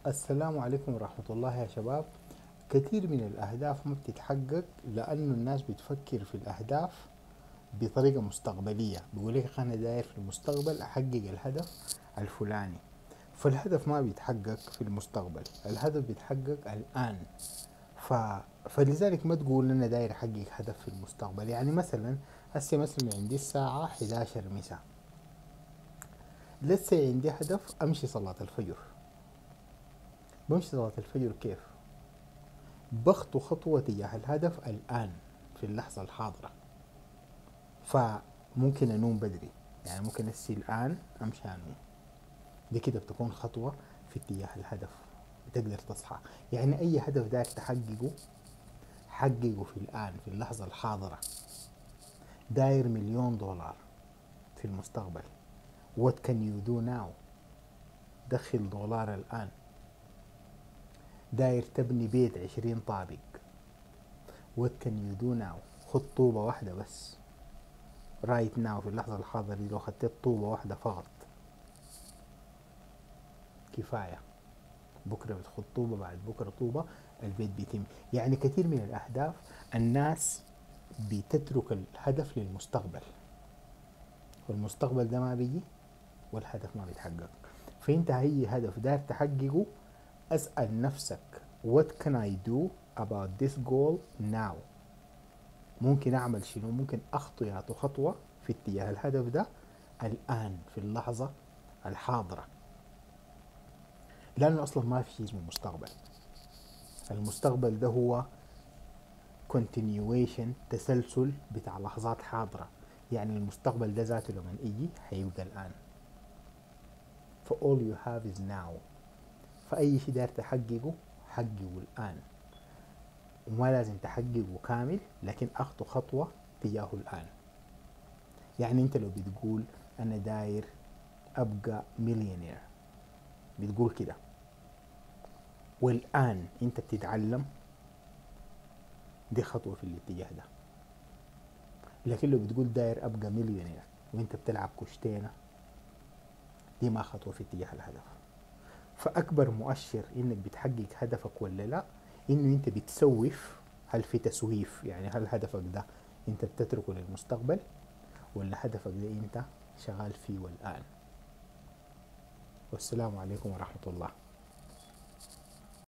السلام عليكم ورحمة الله يا شباب. كثير من الأهداف ما بتتحقق لأنه الناس بتفكر في الأهداف بطريقة مستقبلية، بيقول لك أنا داير في المستقبل أحقق الهدف الفلاني، فالهدف ما بيتحقق في المستقبل، الهدف بيتحقق الآن. ف... فلذلك ما تقول أنا داير أحقق هدف في المستقبل. يعني مثلا هسه مثلا عندي الساعة 11 مساء، لسه عندي هدف أمشي صلاة الفجر. بمشي صلاة الفجر كيف؟ بخطو خطوة تجاه الهدف الآن في اللحظة الحاضرة. فممكن أنوم بدري، يعني ممكن أسي الآن أمشي أنوم، دي كده بتكون خطوة في اتجاه الهدف، تقدر تصحى. يعني أي هدف داير تحققه حققه في الآن في اللحظة الحاضرة. داير $1,000,000 في المستقبل، what can you do now؟ دخل دولار الآن. داير تبني بيت 20 طابق، what can you do now؟ خد طوبة واحدة بس رايت ناو في اللحظة الحاضرة دي، لو خدت طوبة واحدة فقط كفاية. بكرة بتخد طوبة، بعد بكرة طوبة، البيت بيتم. يعني كثير من الأهداف الناس بتترك الهدف للمستقبل، والمستقبل ده ما بيجي والهدف ما بيتحقق. فانت اي هدف داير تحققه اسأل نفسك what can I do about this goal now؟ ممكن اعمل شنو؟ ممكن اخطو خطوة في اتجاه الهدف ده الان في اللحظة الحاضرة. لانه اصلا ما في شيء اسمه مستقبل. المستقبل ده هو continuation، تسلسل بتاع لحظات حاضرة. يعني المستقبل ده ذاته لما يجي هيبقى الان. ف all you have is now. فأي شيء داير تحققه حققه الآن، وما لازم تحققه كامل، لكن أخطو خطوة تجاهه الآن. يعني أنت لو بتقول أنا داير أبقى مليونير، بتقول كده والآن أنت بتتعلم، دي خطوة في الاتجاه ده. لكن لو بتقول داير أبقى مليونير وأنت بتلعب كشتينة، دي ما خطوة في اتجاه الهدف. فأكبر مؤشر إنك بتحقق هدفك ولا لا، إنه أنت بتسوف. هل في تسويف؟ يعني هل هدفك ده أنت بتتركه للمستقبل، ولا هدفك ده أنت شغال فيه والآن؟ والسلام عليكم ورحمة الله.